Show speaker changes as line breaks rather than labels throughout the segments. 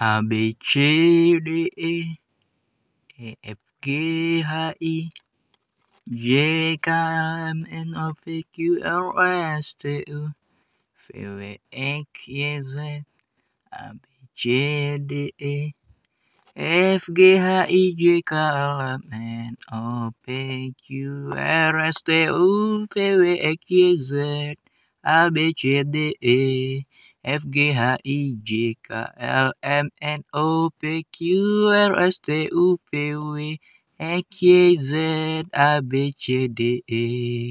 A B C D E F G H I J K L M N O P Q R S T U V W X Y Z. A B C D E F G H I J K L M N O P Q R S T U V W X Y Z. A B C D E F G H I J K L M N O P Q R S T U V W X Y Z. A B C D E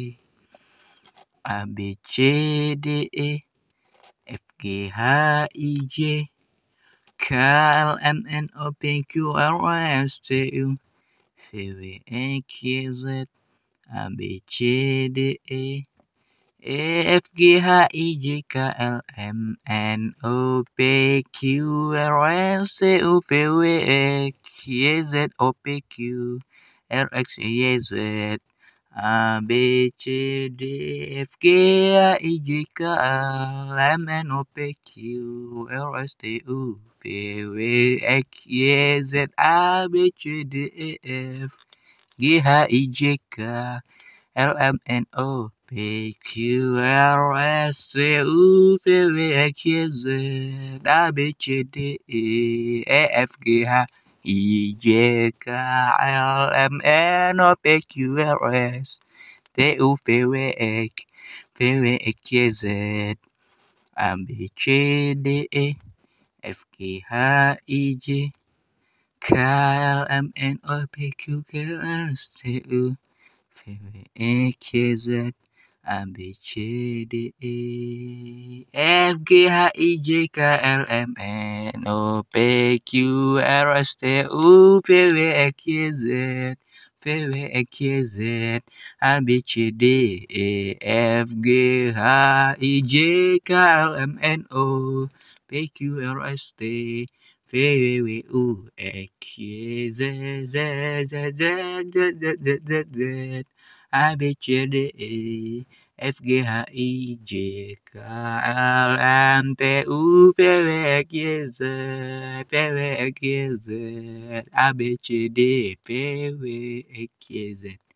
A B C D E F G H I J K L M N O P Q R S T U V W X Y Z. A B C D E F G H I J K L M N O P Q R S T U V W X Y Z. O P Q R X Y Z. A B C D F G H I J K L M N O P Q R S T U V W X Y Z. A B C D E F G H I J K L M N O P Q R S T U V W X Y Z. A B C D E F G H I J K L M N O P Q R S T U V W X Y Z. A B C D E F G H I J K L M N O P Q R S T U V W X Y Z. A B C D E F G H I J K L M N O P Q R S T U V W X Y Z. V W X Y Z. A B C D E F G H I J K L M N O P Q R S T V W X Y Z. Z Z Z Z Z Z Z Z. A B C D E F G H I J K L M T U V W X Y Z. V W X Y Z. A B C D V W X Y Z.